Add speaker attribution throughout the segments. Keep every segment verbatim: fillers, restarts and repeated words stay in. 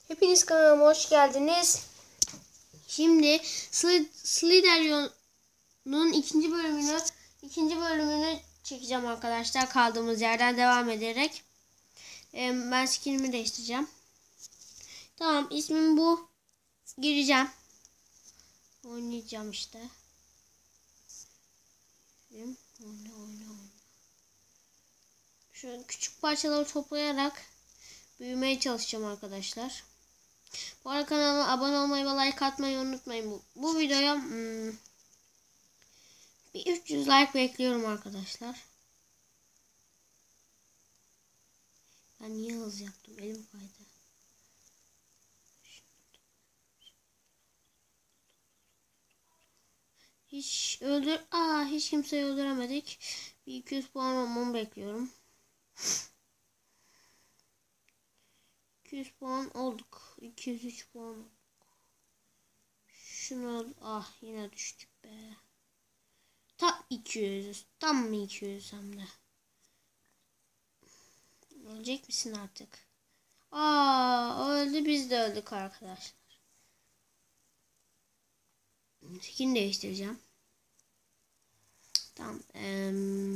Speaker 1: Hepiniz kanalıma hoş geldiniz. Şimdi Slytherion'un ikinci bölümünü ikinci bölümünü çekeceğim arkadaşlar. Kaldığımız yerden devam ederek. Ee, ben skinimi değiştireceğim. Tamam, ismim bu. Gireceğim. Oynayacağım işte. Oyna oyna oyna. Şu küçük parçaları toplayarak büyümeye çalışacağım arkadaşlar. Bu arada kanalıma abone olmayı ve like atmayı unutmayın. Bu, bu videoya hmm, bir üç yüz like bekliyorum arkadaşlar. Ben niye hız yaptım? Elim kaydı. Hiç öldür... Aa, hiç kimseyi öldüremedik. Bir iki yüz puan olmamı bekliyorum. iki yüz puan olduk. iki yüz üç puan olduk. Şunu... Ah, yine düştük be. Tam iki yüz. Tam mı iki yüz hem de. Ölecek misin artık? Aa, öldü, biz de öldük arkadaşlar. Skin değiştireceğim. Tamam. Ee,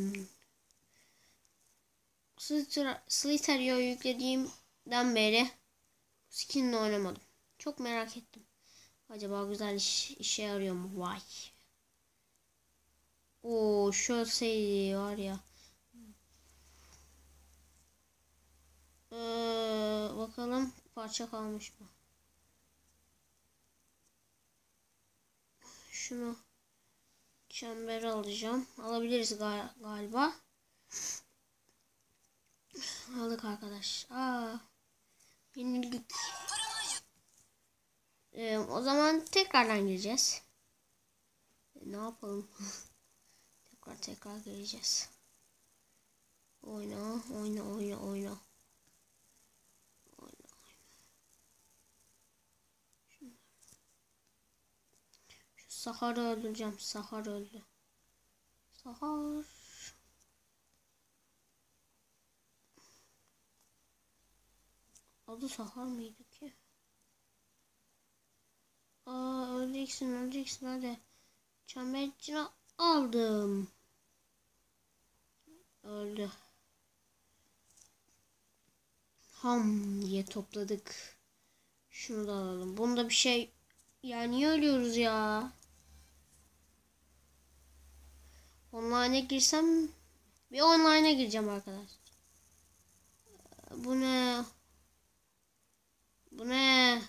Speaker 1: Slytherion'u yüklediğimden beri skinle oynamadım. Çok merak ettim. Acaba güzel iş, işe yarıyor mu? Vay. Oo, şu şey var ya. Ee, bakalım parça kalmış mı? Şunu çember alacağım. Alabiliriz gal galiba. Aldık arkadaş. Aa, yenildik. Ee, o zaman tekrardan gireceğiz. E, ne yapalım? tekrar tekrar gireceğiz. Oyna, oyna, oyna, oyna. Oyna, oyna. Şu Sahar'ı öldüreceğim. Sahar öldü. Sahar. Adı Sahar mıydı ki? Aa, öleceksin, öleceksin hadi. Çember içine aldım. Öldü. Ham diye topladık. Şunu da alalım. Bunda bir şey... Ya niye ölüyoruz ya? Online'a girsem... Bir online'a gireceğim arkadaşlar. Bu ne? Bu ne?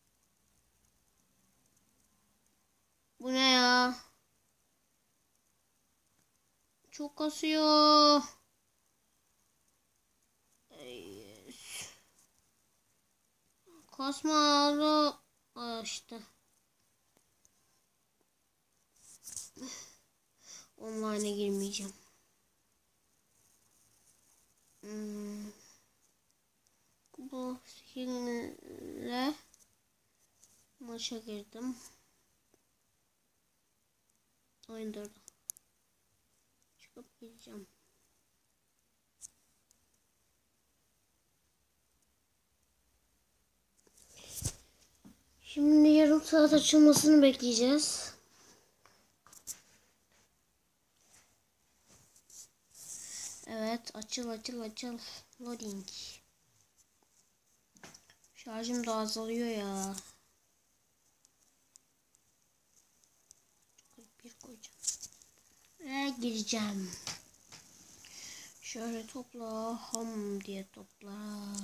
Speaker 1: Bu ne ya? Çok kasıyor. Kasma ağrı. Aa, işte. Online'a girmeyeceğim. Hmm. Bu skill'le maça girdim. Oyunda çıkıp gideceğim. Şimdi yarım saat açılmasını bekleyeceğiz. Evet, açıl açıl açıl. Loading. Şarjım da azalıyor ya. Bir koyacağım. Ve gireceğim. Şöyle topla. Ham diye topla.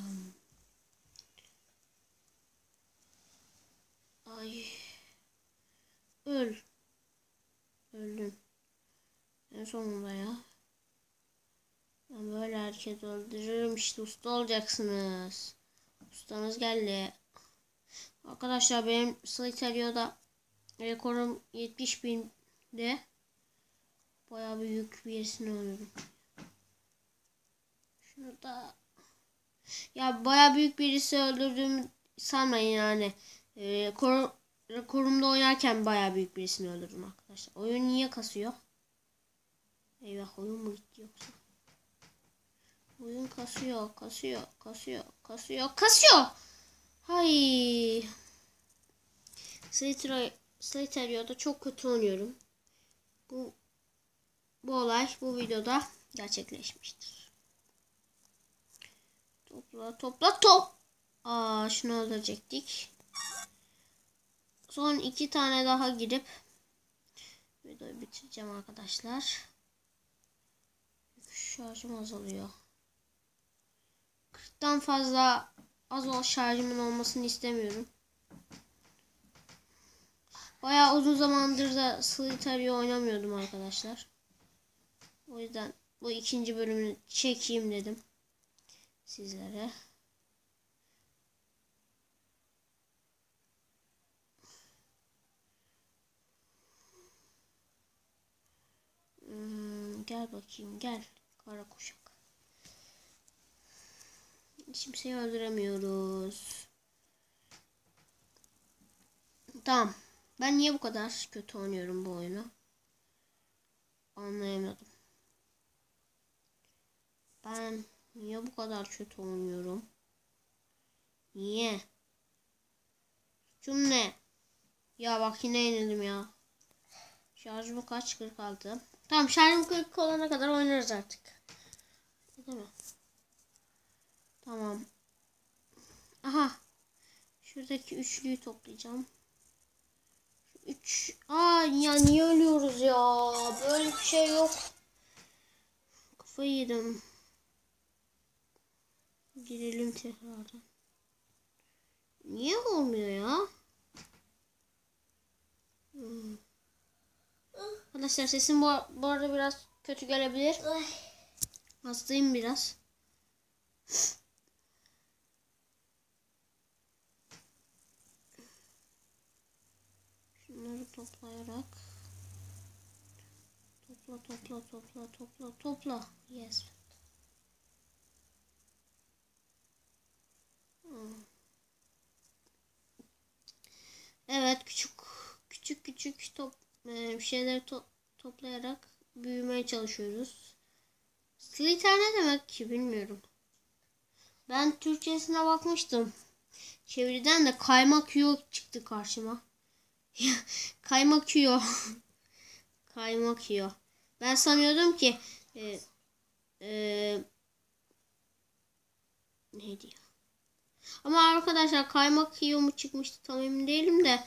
Speaker 1: Ay. Öl. Öldüm. En sonunda ya. Ben böyle herkes öldürürüm işte, usta olacaksınız. Ustanız geldi. Arkadaşlar benim Slytherion'da rekorum yetmiş binde. Bayağı büyük birisini öldürdüm. Şunu da... Ya bayağı büyük birisi öldürdüm sanmayın yani. Ee, kor rekorumda oynarken bayağı büyük birisini öldürdüm arkadaşlar. Oyun niye kasıyor? Eyvah, oyun mu gitti yoksa? Oyun kasıyor, kasıyor, kasıyor, kasıyor, kasıyor. Hay. Slytherion'da çok kötü oynuyorum. Bu bu olay bu videoda gerçekleşmiştir. Topla topla top. Aa, şunu öldürecektik. Son iki tane daha girip videoyu bitireceğim arkadaşlar. Şarjım azalıyor. kırktan fazla az o şarjımın olmasını istemiyorum. Bayağı uzun zamandır da Slytherin oynamıyordum arkadaşlar. O yüzden bu ikinci bölümünü çekeyim dedim sizlere. Hmm, gel bakayım gel. Kara kuşak. Kimseyi öldüremiyoruz. Tamam. Ben niye bu kadar kötü oynuyorum bu oyunu? Anlayamadım. Ben niye bu kadar kötü oynuyorum? Niye? Suçum ne? Ya bak yine yenildim ya. Şarjım kaç? kırk altı. Tamam, şarjım kırk olana kadar oynarız artık. Değil mi? Tamam. Aha. Şuradaki üçlüyü toplayacağım. Üç. Aa ya niye ölüyoruz ya? Böyle bir şey yok. Kafayı yedim. Girelim tekrardan. Niye olmuyor ya? Hmm. Arkadaşlar sesim bu, bu arada biraz kötü gelebilir. Hastayım biraz. Şunları toplayarak. Topla topla topla topla topla. Yes. Hmm. Evet, küçük küçük küçük top bir şeyleri to toplayarak büyümeye çalışıyoruz. Slither ne demek ki bilmiyorum. Ben Türkçesine bakmıştım. Çeviriden de kaymak yiyor çıktı karşıma. Kaymak yiyor. Kaymak yiyor. Ben sanıyordum ki e, e, neydi ya? Ama arkadaşlar kaymak yiyor mu çıkmıştı tam emin değilim de.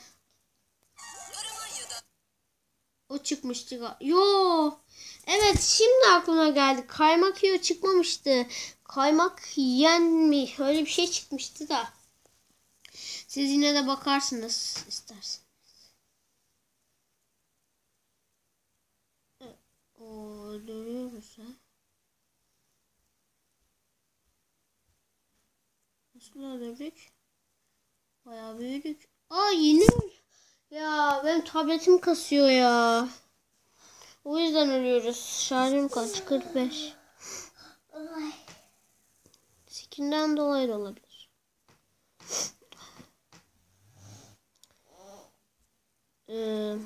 Speaker 1: O çıkmıştı. Yo. Evet, şimdi aklıma geldi. Kaymak yiyor çıkmamıştı. Kaymak yiyen mi? Öyle bir şey çıkmıştı da. Siz yine de bakarsınız isterseniz. O öldürüyoruz ha. Nasıl öldürdük? Bayağı büyüdük. Aa yine ya benim tabletim kasıyor ya. O yüzden ölüyoruz. Şarjım kaç? kırk beş. Skinden dolayı da olabilir. Ee,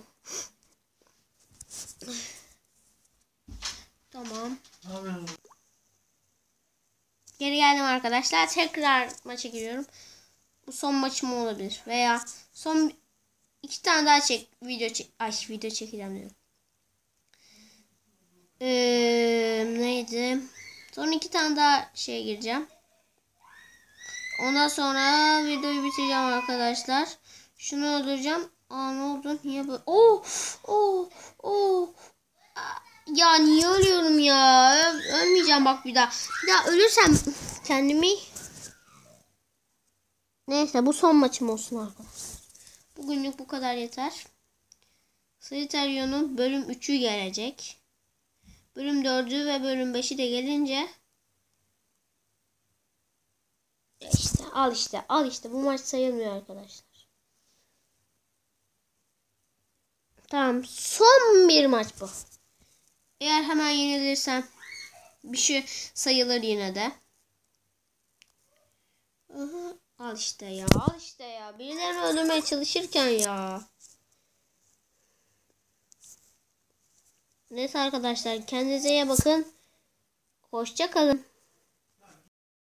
Speaker 1: tamam. Geri geldim arkadaşlar. Tekrar maça giriyorum. Bu son maçım olabilir. Veya son iki tane daha çek video çek ay video çekeceğim diyorum. Ee, neydi? Son iki tane daha şey gireceğim. Ondan sonra videoyu bitireceğim arkadaşlar. Şunu öldüreceğim. Aa ne oldu? Niye böyle? Oh! Oh! Oh! Ya niye ölüyorum ya? Ölmeyeceğim bak bir daha. Bir daha ölürsem kendimi. Neyse bu son maçım olsun arkadaşlar. Bugünlük bu kadar yeter. Slytherion'un bölüm üçü gelecek. Bölüm dördü ve bölüm beşi de gelince işte al işte al işte bu maç sayılmıyor arkadaşlar. Tamam, son bir maç bu. Eğer hemen yenilirsem bir şey sayılır yine de. Aha, al işte ya al işte ya. Birilerini öldürmeye çalışırken ya. Neyse arkadaşlar kendinize iyi bakın. Hoşça kalın.